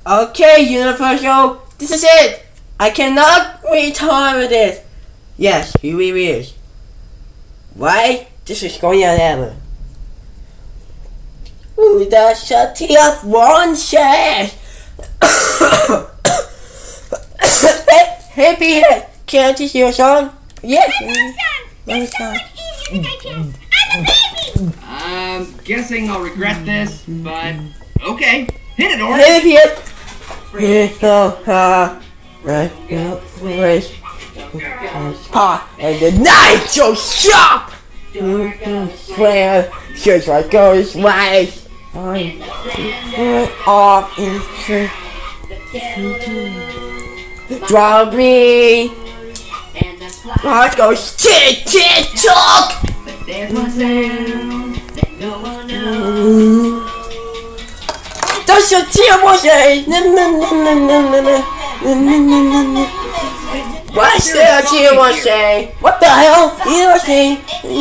Okay, Universal, this is it. I cannot retire this. Yes, he really is. Why? This is going on ever. Ooh, that's a TF1 says. Hey, Peter, can I teach you a song? Yes. I'm guessing I'll regret this, but okay. Hit it, Orange. Hey, Peter. And the night so sharp. Where just like goes right off in drop me. Heart goes tick tick tock. That's your TF1 say. What's that TF1 say? What the hell? You say?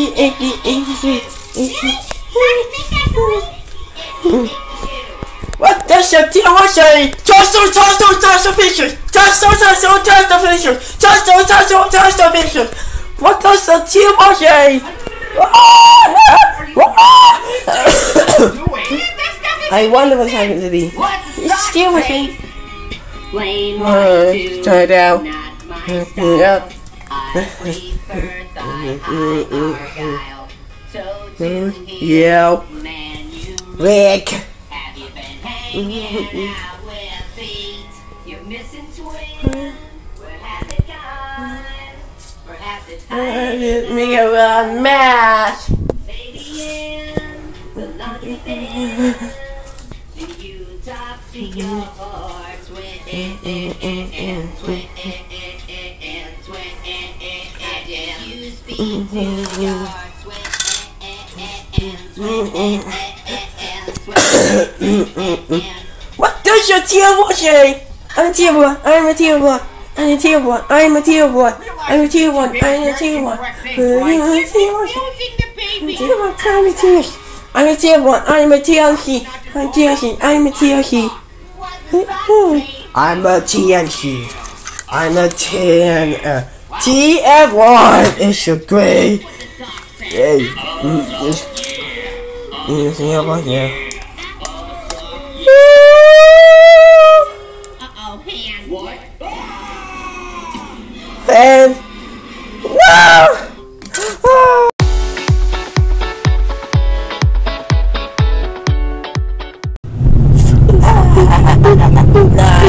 What does your TF1 say? Touchstone Pictures. Touchstone Pictures. What does the TF1 say? I wonder what's happening to me. It's still with me. Turn it down. Yep. Yeah. Rick. Me a match. What does your TF1 say? I'm a TF1. I'm a TF1. I'm a TF1. I'm a TF1. I'm a TF1. I'm a TF1. I'm a TF1. I'm a TLC. I'm TLC. I'm a TLC. I'm a TNC. I'm a TN. TF1 is so great. Hey, TF1 here. And no.